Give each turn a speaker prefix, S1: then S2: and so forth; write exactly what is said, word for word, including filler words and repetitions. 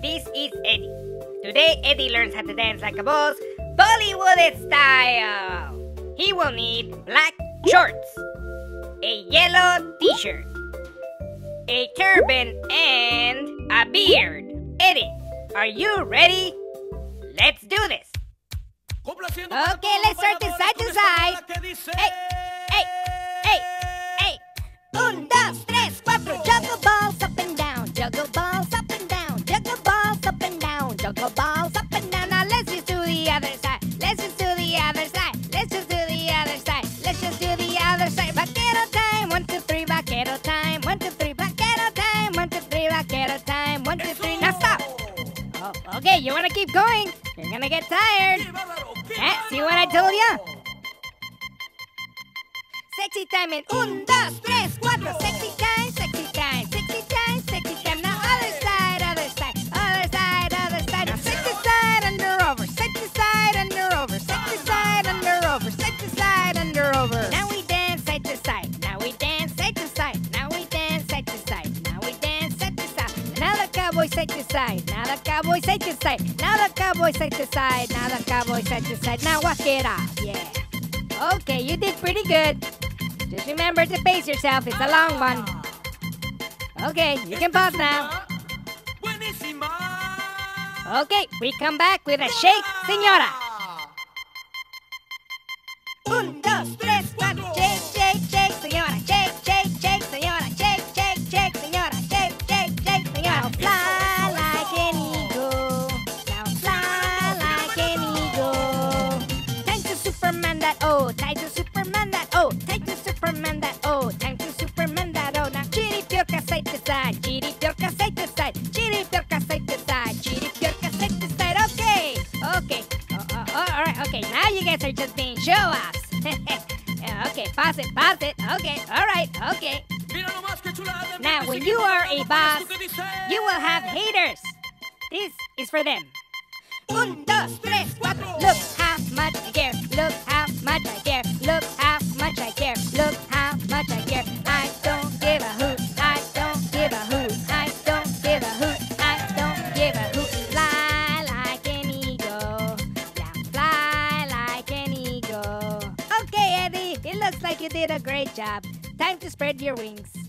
S1: this is Eddie. Today, Eddie learns how to dance like a boss, Bollywood style. He will need black shorts, a yellow t-shirt, a turban, and a beard. Eddie, are you ready? Let's do this. Okay, let's start this side to side. Hey, hey, hey, hey. Un, dos, tres, cuatro. Juggle balls up and down. Juggle balls up and down. Juggle balls up and down. Juggle balls up and down. Now let's just do the other side. Let's just do the other side. Let's just do the other side. Let's just do the other side. Vaquero time. One, two, three. Vaquero time. One, two, three. Vaquero time. One, two, three. Vaquero time. One, two, three. Now stop. Oh, okay, you want to keep going? You're gonna get tired. Eh, see what I told ya? Sexy time in un, dos, tres, cuatro. Sexy time, sexy time, sexy time, sexy time. Now other side, other side, other side, other side. Now sexy side, under over, sexy side, under over, sexy side, under over, sexy side, under over. Now we dance side to side. Now we dance side to side. Now we dance side to side. Now we dance side to side. Now the cowboy side to side. Now the cowboy side to side. Now the cowboy side to side. Now the cowboy side to side. Now walk it off. Yeah. Okay, you did pretty good. Just remember to pace yourself. It's a long one. Okay, you can pause now. Okay, we come back with a shake, señora. Un, dos, tres, cuatro. Shake, shake, shake, señora. Shake, shake, shake, señora. Shake, shake, shake, señora. Shake, shake, shake, señora. Now fly like an eagle. Now fly like an eagle. Time to Superman that oh. Time to Superman that oh. Time to Superman that oh. Time to Superman that oh. Now chiripioca side to side. Chiripioca side to side. Chiripioca side to side. Chiripioca side to side. Okay. Okay. Oh, oh, oh, all right. Okay. Now you guys are just being show-offs. Yeah, okay. Pause it. Pause it. Okay. All right. Okay. Now, when you are a boss, you will have haters. This is for them. Un, dos, tres, cuatro. Look how much I care. Look how much I care. Look how much I care. Look how much I care. I don't give a hoot. I don't give a hoot. I don't give a hoot. I don't give a hoot. Fly like an eagle. Yeah, fly like an eagle. Okay, Eddie. It looks like you did a great job. Time to spread your wings.